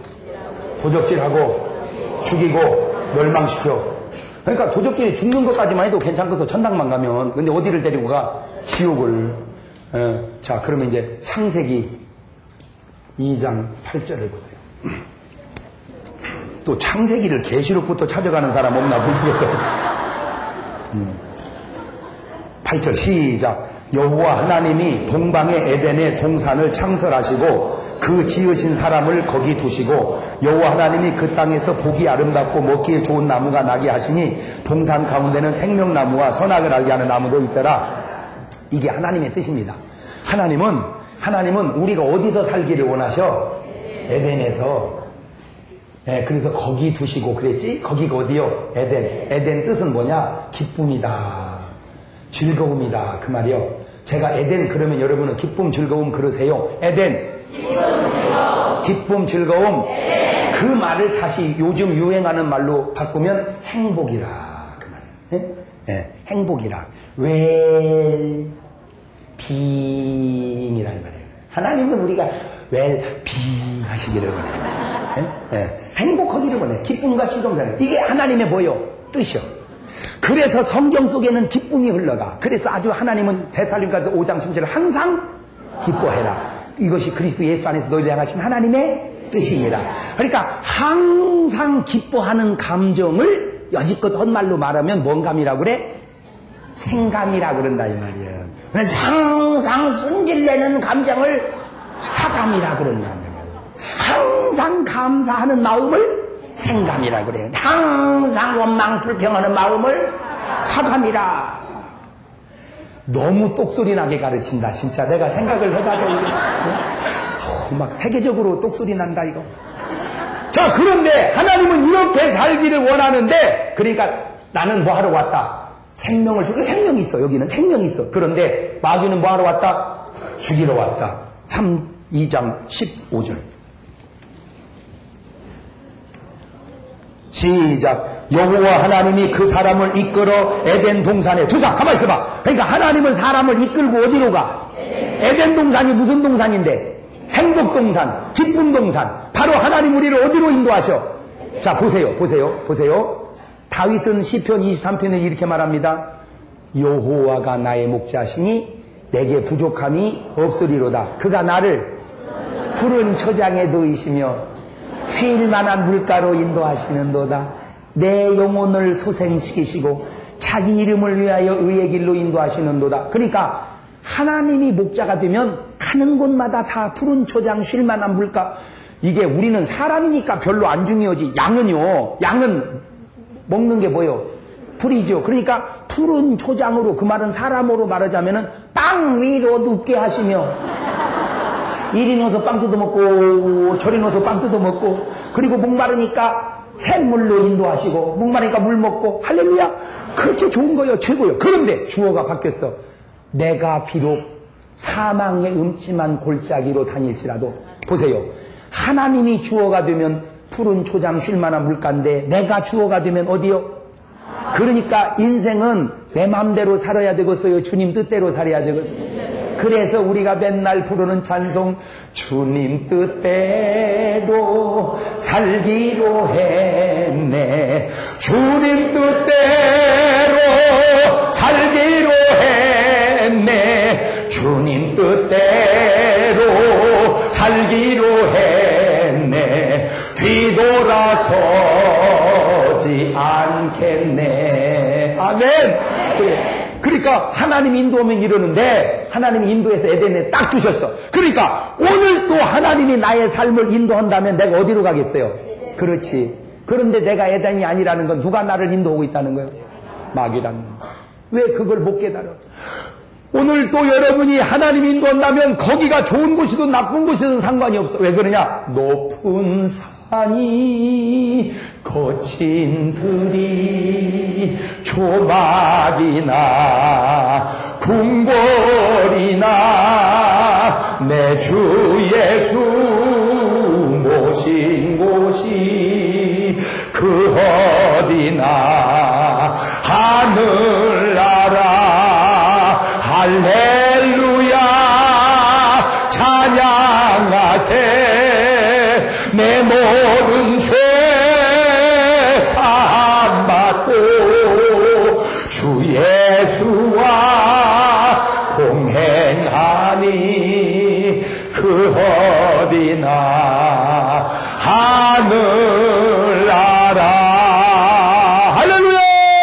도적질하고, 죽이고, 멸망시켜. 그러니까 도적질이 죽는 것까지만 해도 괜찮고서 천당만 가면, 근데 어디를 데리고 가? 지옥을. 에, 자, 그러면 이제 창세기 이 장 팔 절을 보세요. 또 창세기를 계시록부터 찾아가는 사람 없나 모르겠어. 음. 팔 절 시작. 여호와 하나님이 동방의 에덴의 동산을 창설하시고 그 지으신 사람을 거기 두시고 여호와 하나님이 그 땅에서 보기 아름답고 먹기에 좋은 나무가 나게 하시니 동산 가운데는 생명나무와 선악을 알게 하는 나무도 있더라. 이게 하나님의 뜻입니다. 하나님은 하나님은 우리가 어디서 살기를 원하셔? 에덴에서. 네, 그래서 거기 두시고 그랬지? 거기가 어디요? 에덴. 에덴 뜻은 뭐냐? 기쁨이다. 즐거움이다. 그 말이요. 제가 에덴 그러면 여러분은 기쁨, 즐거움 그러세요. 에덴. 기쁨, 즐거움. 에덴. 그 말을 다시 요즘 유행하는 말로 바꾸면 행복이라. 그 말. 네? 네, 행복이라. 웰, 빙이라는 말이에요. 하나님은 우리가 웰, 빙 하시기를 원해요. 네? 네. 행복하기를 원해. 기쁨과 즐거움. 이게 하나님의 뭐요? 뜻이요. 그래서 성경 속에는 기쁨이 흘러가. 그래서 아주 하나님은 데살로니가서 오 장 십 절을 항상 기뻐해라. 이것이 그리스도 예수 안에서 너희를 향하신 하나님의 뜻이니라. 그러니까 항상 기뻐하는 감정을 여지껏 헛말로 말하면 뭔 감이라고 그래? 생감이라고 그런다 이 말이에요. 그래서 항상 승질내는 감정을 사감이라고 그런다 이 말이에요. 항상 감사하는 마음을 생감이라 그래요. 항상 원망 불평하는 마음을 사감이라. 너무 똑소리 나게 가르친다. 진짜 내가 생각을 해봐도 이게 어, 막 세계적으로 똑소리 난다 이거. 자, 그런데 하나님은 이렇게 살기를 원하는데, 그러니까 나는 뭐 하러 왔다? 생명을 주고. 생명이 있어. 여기는 생명이 있어. 그런데 마귀는 뭐 하러 왔다? 죽이러 왔다. 삼, 이 장 십오 절 시작. 여호와 하나님이 그 사람을 이끌어 에덴 동산에 두자. 가만히 있어봐. 그러니까 하나님은 사람을 이끌고 어디로 가? 에덴 동산이 무슨 동산인데? 행복 동산, 기쁨 동산. 바로 하나님 우리를 어디로 인도하셔? 자, 보세요, 보세요, 보세요. 다윗은 시편 이십삼 편에 이렇게 말합니다. 여호와가 나의 목자시니 내게 부족함이 없으리로다. 그가 나를 푸른 초장에 놓이시며 쉴 만한 물가로 인도하시는도다. 내 영혼을 소생시키시고 자기 이름을 위하여 의의 길로 인도하시는도다. 그러니까 하나님이 목자가 되면 가는 곳마다 다 푸른 초장, 쉴 만한 물가. 이게 우리는 사람이니까 별로 안 중요하지. 양은요, 양은 먹는 게 뭐요? 풀이죠. 그러니까 푸른 초장으로, 그 말은 사람으로 말하자면은 땅 위로 눕게 하시며, 이리 넣어서 빵 뜯어 먹고 저리 넣어서 빵 뜯어 먹고, 그리고 목마르니까 샘물로 인도하시고, 목마르니까 물 먹고. 할렐루야. 그렇게 좋은 거예요. 최고요. 그런데 주어가 바뀌었어. 내가 비록 사망의 음침한 골짜기로 다닐지라도. 보세요. 하나님이 주어가 되면 푸른 초장 쉴 만한 물가인데, 내가 주어가 되면 어디요? 그러니까 인생은 내 마음대로 살아야 되겠어요? 주님 뜻대로 살아야 되겠어요? 그래서 우리가 맨날 부르는 찬송, 주님 뜻대로 살기로 했네, 주님 뜻대로 살기로 했네, 주님 뜻대로 살기로 했네, 뒤돌아서지 않겠네. 아멘. 그래. 그러니까 하나님이 인도하면 이러는데, 하나님이 인도해서 에덴에 딱 두셨어. 그러니까 오늘 또 하나님이 나의 삶을 인도한다면 내가 어디로 가겠어요? 그렇지. 그런데 내가 에덴이 아니라는 건 누가 나를 인도하고 있다는 거예요? 마귀란 놈. 왜 그걸 못 깨달아? 오늘 또 여러분이 하나님 인도한다면 거기가 좋은 곳이든 나쁜 곳이든 상관이 없어. 왜 그러냐? 높은 산이 거친 들이 조막이나 궁궐이나 내 주 예수 모신 곳이 그 어디나 하늘나라 할렐루야 찬양하세 내 모든 죄 사함받고 주 예수와 동행하니 그 어디나 하늘나라 할렐루야.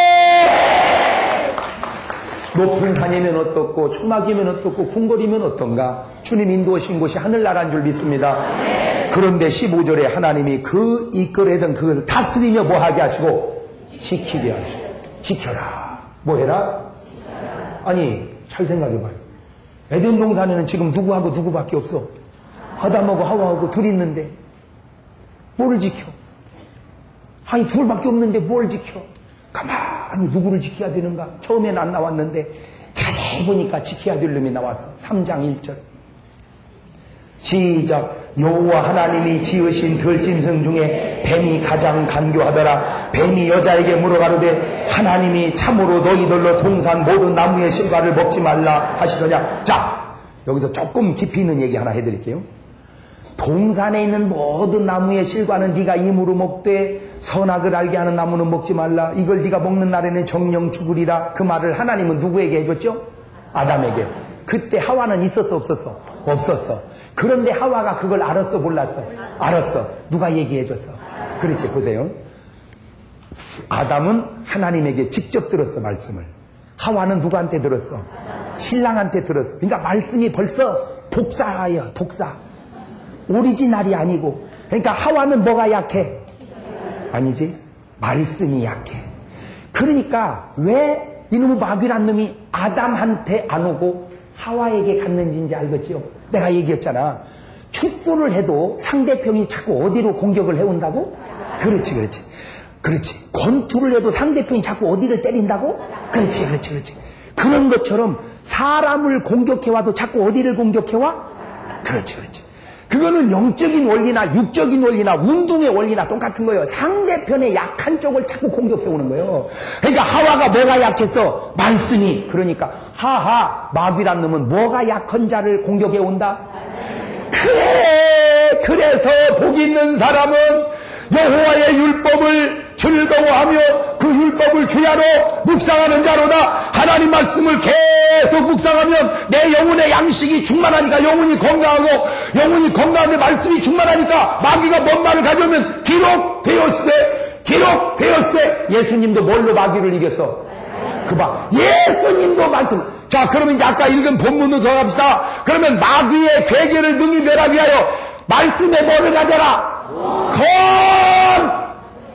높은 산이면 어떻고 초막이면 어떻고 궁궐이면 어떤가? 주님 인도하신 곳이 하늘나라인 줄 믿습니다. 그런데 십오 절에 하나님이 그 이끌어던 그걸 다스리며 뭐하게 하시고 지키게 하시고 지켜라. 뭐해라? 아니 잘 생각해봐요. 에덴 동산에는 지금 누구하고 누구밖에 없어. 아담하고 하와하고 둘이 있는데 뭘 지켜? 아니 둘밖에 없는데 뭘 지켜? 가만히 누구를 지켜야 되는가? 처음엔 안 나왔는데 자세히 보니까 지켜야 될 놈이 나왔어. 삼 장 일 절 시작. 여호와 하나님이 지으신 들짐승 중에 뱀이 가장 간교하더라. 뱀이 여자에게 물어가로되 하나님이 참으로 너희들로 동산 모든 나무의 실과를 먹지 말라 하시더냐. 자, 여기서 조금 깊이 있는 얘기 하나 해드릴게요. 동산에 있는 모든 나무의 실과는 네가 임으로 먹되 선악을 알게 하는 나무는 먹지 말라. 이걸 네가 먹는 날에는 정령 죽으리라. 그 말을 하나님은 누구에게 해줬죠? 아담에게. 그때 하와는 있었어 없었어? 없었어. 그런데 하와가 그걸 알았어 몰랐어? 알았어. 누가 얘기해줬어? 그렇지. 보세요. 아담은 하나님에게 직접 들었어 말씀을. 하와는 누구한테 들었어? 신랑한테 들었어. 그러니까 말씀이 벌써 독사예요. 독사. 오리지널이 아니고. 그러니까 하와는 뭐가 약해? 아니지. 말씀이 약해. 그러니까 왜 이놈의 마귀란 놈이 아담한테 안 오고 하와에게 갔는지 알겠죠? 내가 얘기했잖아. 축구를 해도 상대편이 자꾸 어디로 공격을 해온다고? 그렇지 그렇지 그렇지. 권투를 해도 상대편이 자꾸 어디를 때린다고? 그렇지 그렇지 그렇지. 그런 것처럼 사람을 공격해와도 자꾸 어디를 공격해와? 그렇지 그렇지. 그거는 영적인 원리나 육적인 원리나 운동의 원리나 똑같은 거예요. 상대편의 약한 쪽을 자꾸 공격해오는 거예요. 그러니까 하와가 뭐가 약했어? 말씀이. 그러니까 하하 마귀란 놈은 뭐가 약한 자를 공격해온다? 그래. 그래서 복 있는 사람은 여호와의 율법을 즐거워하며 그 율법을 주야로 묵상하는 자로다. 하나님 말씀을 계속 묵상하면 내 영혼의 양식이 충만하니까 영혼이 건강하고 영혼이 건강한데 말씀이 충만하니까 마귀가 뭔 말을 가져오면 기록되었을 때 기록되었을 때 예수님도 뭘로 마귀를 이겼어? 그 봐. 예수님도 말씀. 자 그러면 이제 아까 읽은 본문으로 들어갑시다. 그러면 마귀의 죄계를 능히 멸하기 위하여 말씀에 뭐를 가져라? 검!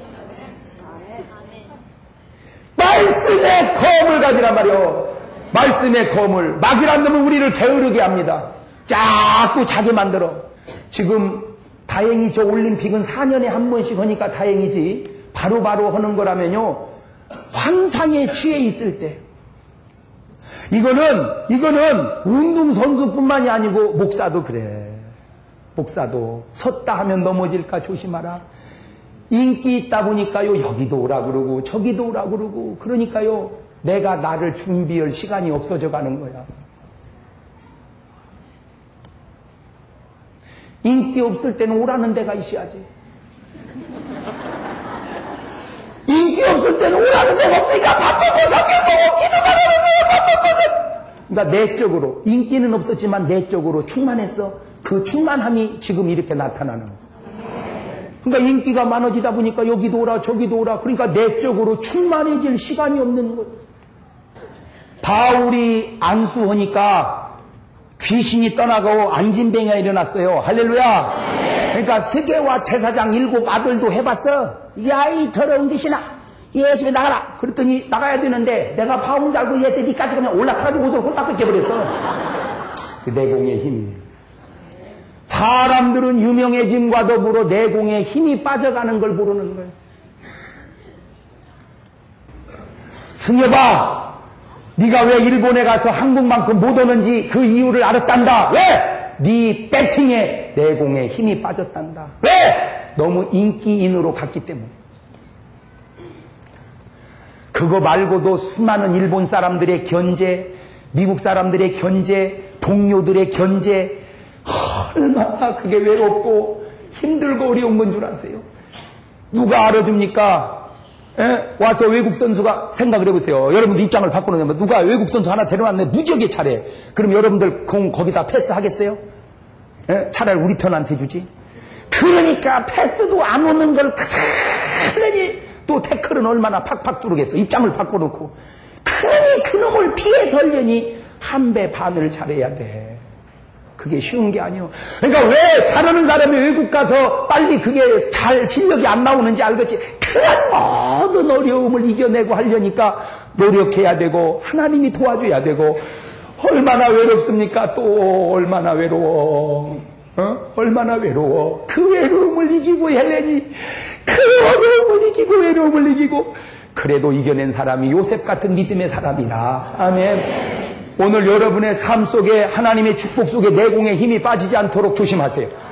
말씀의 검을 가지란 말이요. 말씀의 검을. 마귀란 놈은 우리를 게으르게 합니다. 자꾸 자기 만들어. 지금 다행히 저 올림픽은 사 년에 한 번씩 하니까 다행이지. 바로바로 하는 거라면요. 환상에 취해 있을 때. 이거는 이거는 운동선수뿐만이 아니고 목사도 그래. 목사도 섰다 하면 넘어질까 조심하라. 인기 있다 보니까요 여기도 오라 그러고 저기도 오라 그러고 그러니까요 내가 나를 준비할 시간이 없어져 가는 거야. 인기 없을 때는 오라는 데가 있어야지. 인기 없을 때는 오라는 데가 없으니까 밥 먹고 성경 보고 기도만 하는 거야. 밥 먹고. 그러니까 내적으로 인기는 없었지만 내적으로 충만했어. 그 충만함이 지금 이렇게 나타나는 거야. 그러니까 인기가 많아지다 보니까 여기도 오라 저기도 오라. 그러니까 내적으로 충만해질 시간이 없는 거예요. 바울이 안수하니까 귀신이 떠나고 안진뱅이가 일어났어요. 할렐루야. 그러니까 스게와 제사장 일곱 아들도 해봤어. 야 이 더러운 귀신아 예수님 나가라. 그랬더니 나가야 되는데 내가 바운 줄 알고 예수님 니까지 가면 올라타가지고 옷을 홀딱 벗겨버렸어. 그 내공의 힘이. 사람들은 유명해짐과 더불어 내공의 힘이 빠져가는 걸 모르는 거예요. 승엽아, 네가 왜 일본에 가서 한국만큼 못 오는지 그 이유를 알았단다. 왜? 네 배팅에 내공의 힘이 빠졌단다. 왜? 너무 인기인으로 갔기 때문에. 그거 말고도 수많은 일본 사람들의 견제, 미국 사람들의 견제, 동료들의 견제, 얼마나 그게 외롭고 힘들고 어려운 건 줄 아세요? 누가 알아줍니까? 에? 와서 외국 선수가 생각을 해보세요. 여러분들 입장을 바꾸는 거면 누가 외국 선수 하나 데려왔네 무지하게 잘해. 그럼 여러분들 공 거기다 패스하겠어요? 에? 차라리 우리 편한테 주지. 그러니까 패스도 안 오는 걸 그러니 또 태클은 얼마나 팍팍 뚫르겠어. 입장을 바꿔놓고. 그러니 그놈을 피해서 하려니 한 배 반을 잘해야 돼. 그게 쉬운 게 아니요. 그러니까 왜 잘하는 사람이 외국 가서 빨리 그게 잘 실력이 안 나오는지 알겠지. 그런 모든 어려움을 이겨내고 하려니까 노력해야 되고 하나님이 도와줘야 되고 얼마나 외롭습니까? 또 얼마나 외로워. 어? 얼마나 외로워. 그 외로움을 이기고 헬레니 그 어려움을 이기고 외로움을 이기고 그래도 이겨낸 사람이 요셉 같은 믿음의 사람이다. 아멘. 오늘 여러분의 삶 속에 하나님의 축복 속에 내공의 힘이 빠지지 않도록 조심하세요.